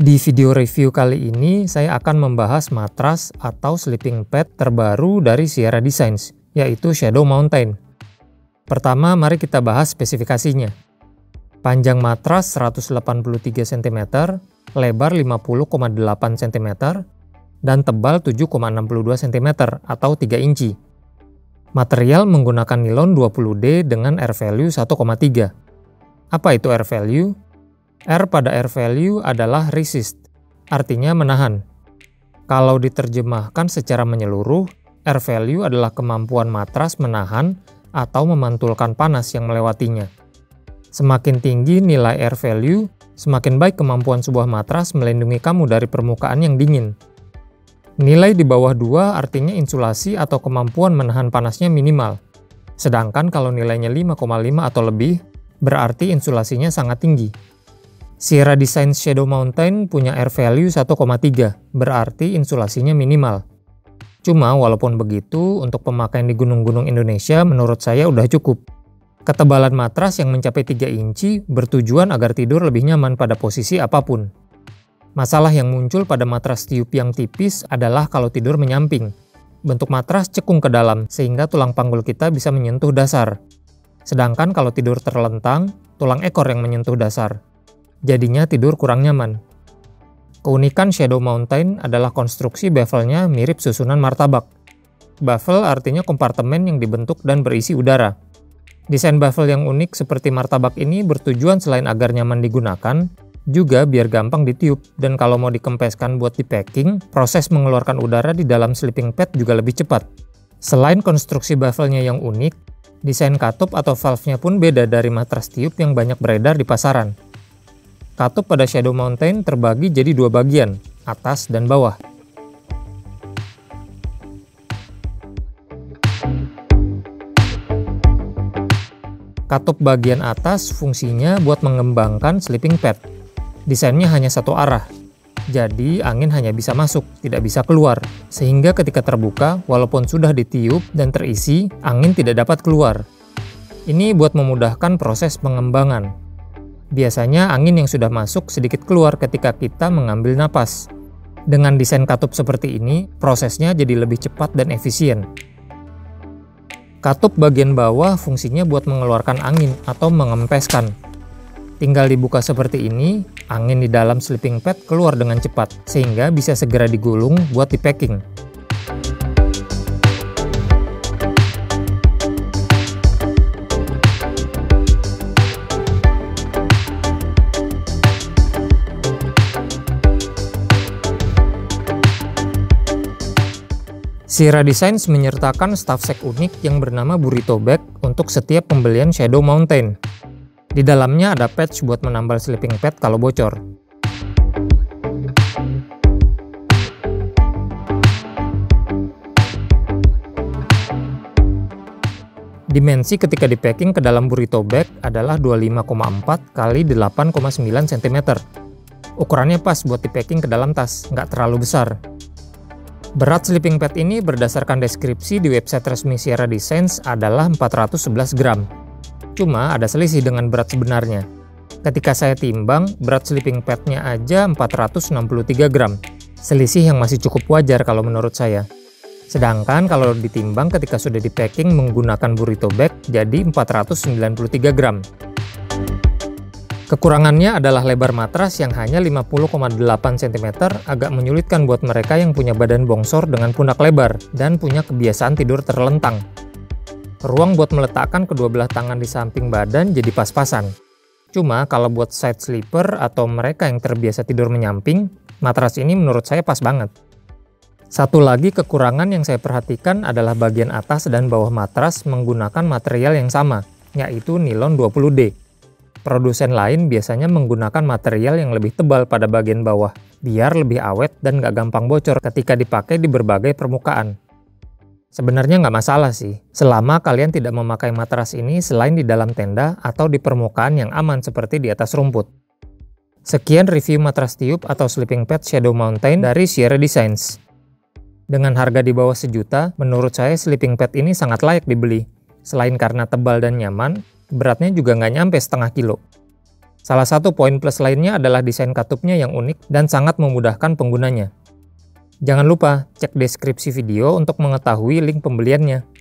Di video review kali ini, saya akan membahas matras atau sleeping pad terbaru dari Sierra Designs, yaitu Shadow Mountain. Pertama, mari kita bahas spesifikasinya. Panjang matras 183 cm, lebar 50,8 cm, dan tebal 7,62 cm atau 3 inci. Material menggunakan nilon 20D dengan R value 1,3. Apa itu R value? R pada R value adalah resist, artinya menahan. Kalau diterjemahkan secara menyeluruh, R value adalah kemampuan matras menahan atau memantulkan panas yang melewatinya. Semakin tinggi nilai R value, semakin baik kemampuan sebuah matras melindungi kamu dari permukaan yang dingin. Nilai di bawah 2 artinya insulasi atau kemampuan menahan panasnya minimal. Sedangkan kalau nilainya 5,5 atau lebih, berarti insulasinya sangat tinggi. Sierra Designs Shadow Mountain punya R value 1,3, berarti insulasinya minimal. Cuma walaupun begitu, untuk pemakaian di gunung-gunung Indonesia menurut saya udah cukup. Ketebalan matras yang mencapai 3 inci bertujuan agar tidur lebih nyaman pada posisi apapun. Masalah yang muncul pada matras tiup yang tipis adalah kalau tidur menyamping. Bentuk matras cekung ke dalam sehingga tulang panggul kita bisa menyentuh dasar. Sedangkan kalau tidur terlentang, tulang ekor yang menyentuh dasar. Jadinya tidur kurang nyaman. Keunikan Shadow Mountain adalah konstruksi bevelnya mirip susunan martabak. Bavel artinya kompartemen yang dibentuk dan berisi udara. Desain bavel yang unik seperti martabak ini bertujuan selain agar nyaman digunakan, juga biar gampang ditiup, dan kalau mau dikempeskan buat di packing, proses mengeluarkan udara di dalam sleeping pad juga lebih cepat. Selain konstruksi bavelnya yang unik, desain katup atau valve-nya pun beda dari matras tiup yang banyak beredar di pasaran. Katup pada Shadow Mountain terbagi jadi 2 bagian, atas dan bawah. Katup bagian atas fungsinya buat mengembangkan sleeping pad. Desainnya hanya satu arah, jadi angin hanya bisa masuk, tidak bisa keluar. Sehingga ketika terbuka, walaupun sudah ditiup dan terisi, angin tidak dapat keluar. Ini buat memudahkan proses pengembangan. Biasanya angin yang sudah masuk sedikit keluar ketika kita mengambil napas. Dengan desain katup seperti ini, prosesnya jadi lebih cepat dan efisien. Katup bagian bawah fungsinya buat mengeluarkan angin atau mengempeskan. Tinggal dibuka seperti ini, angin di dalam sleeping pad keluar dengan cepat, sehingga bisa segera digulung buat di packing. Sierra Designs menyertakan stuff sack unik yang bernama Burrito Bag untuk setiap pembelian Shadow Mountain. Di dalamnya ada patch buat menambal sleeping pad kalau bocor. Dimensi ketika di packing ke dalam Burrito Bag adalah 25,4 x 8,9 cm. Ukurannya pas buat di packing ke dalam tas, nggak terlalu besar. Berat sleeping pad ini berdasarkan deskripsi di website resmi Sierra Designs adalah 411 gram. Cuma ada selisih dengan berat sebenarnya. Ketika saya timbang, berat sleeping pad-nya aja 463 gram. Selisih yang masih cukup wajar kalau menurut saya. Sedangkan kalau ditimbang ketika sudah di packing menggunakan Burrito Bag jadi 493 gram. Kekurangannya adalah lebar matras yang hanya 50,8 cm agak menyulitkan buat mereka yang punya badan bongsor dengan pundak lebar dan punya kebiasaan tidur terlentang. Ruang buat meletakkan kedua belah tangan di samping badan jadi pas-pasan. Cuma kalau buat side sleeper atau mereka yang terbiasa tidur menyamping, matras ini menurut saya pas banget. Satu lagi kekurangan yang saya perhatikan adalah bagian atas dan bawah matras menggunakan material yang sama, yaitu nilon 20D. Produsen lain biasanya menggunakan material yang lebih tebal pada bagian bawah, biar lebih awet dan nggak gampang bocor ketika dipakai di berbagai permukaan. Sebenarnya nggak masalah sih, selama kalian tidak memakai matras ini selain di dalam tenda atau di permukaan yang aman seperti di atas rumput. Sekian review matras tiup atau sleeping pad Shadow Mountain dari Sierra Designs. Dengan harga di bawah sejuta, menurut saya sleeping pad ini sangat layak dibeli. Selain karena tebal dan nyaman, beratnya juga nggak nyampe setengah kilo. Salah satu poin plus lainnya adalah desain katupnya yang unik dan sangat memudahkan penggunanya. Jangan lupa cek deskripsi video untuk mengetahui link pembeliannya.